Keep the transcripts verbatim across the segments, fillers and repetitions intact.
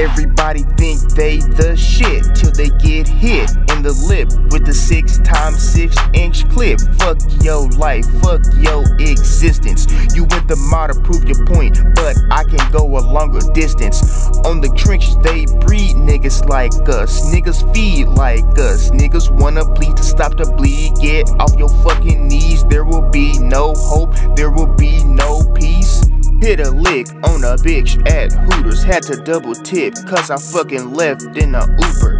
Everybody think they the shit till they get hit in the lip with the six times six inch clip. Fuck your life, fuck your existence. You went the mile to prove your point, but I can go a longer distance. On the trenches they breed niggas like us, niggas feed like us, niggas wanna plead to stop the bleed. Get off your fucking knees, there will be no hope, there will be no peace. Hit a lick on a bitch at Hooters, had to double tip cause I fucking left in a Uber.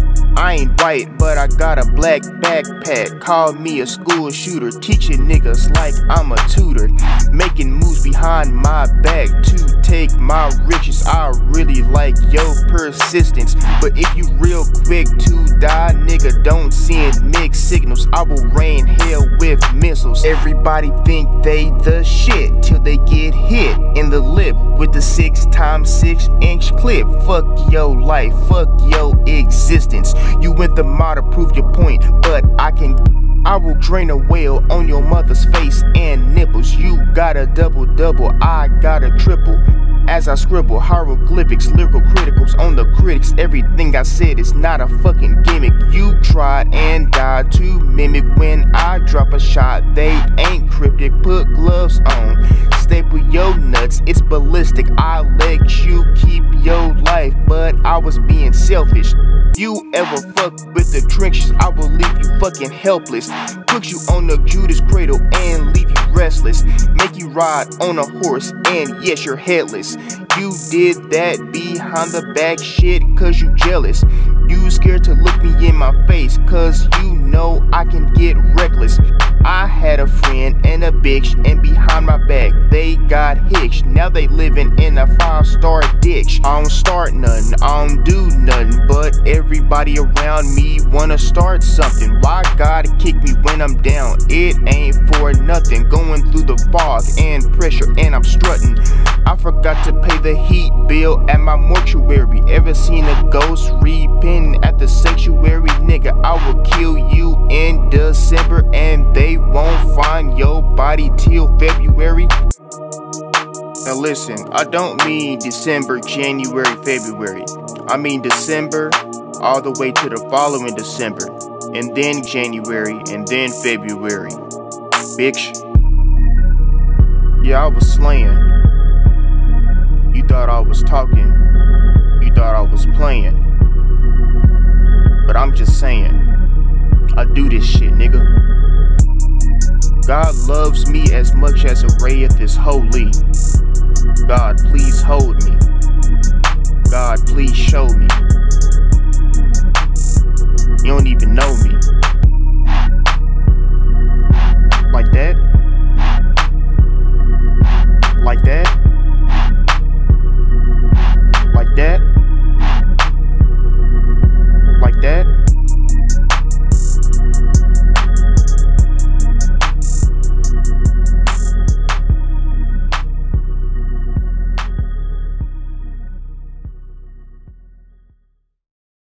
I ain't white, but I got a black backpack. Call me a school shooter, teaching niggas like I'm a tutor. Making moves behind my back to take my riches. I really like your persistence, but if you real quick to die, nigga, don't send mixed signals. I will rain hell with missiles. Everybody think they the shit till they get hit in the lip with the six times six inch clip. Fuck your life, fuck your existence. You went the mile to prove your point, but I can I will drain a whale on your mother's face and nipples. You got a double double, I got a triple. As I scribble hieroglyphics, lyrical criticals on the critics. Everything I said is not a fucking gimmick. You tried and died to mimic when I drop a shot. They ain't cryptic, put gloves on. Staple your nuts, it's ballistic. I let you keep your life, but I was being selfish. You ever fuck with the trenches, I will leave you fucking helpless. Put you on the Judas cradle and leave you restless. Make you ride on a horse and yes, you're headless. You did that behind the back shit cause you jealous. You scared to look me in my face cause you know I can get reckless. I had a friend and a bitch, and behind my back they got hitched. Now they living in a five-star ditch. I don't start nothing, I don't do nothing, but everybody around me wanna start something. Why gotta kick me when I'm down? It ain't for nothing. Going through the fog and pressure and I'm strutting. I forgot to pay the heat bill at my mortuary. Ever seen a ghost repenting at the sanctuary? Nigga, I will kill you in December and they won't find your body till February. Now listen, I don't mean December, January, February. I mean December all the way to the following December, and then January, and then February. Bitch. Yeah, I was slaying. You thought I was talking. You thought I was playing. But I'm just saying, I do this shit, nigga. God loves me as much as Arayeth is holy. God, please hold me. God, please show me. You don't even know me.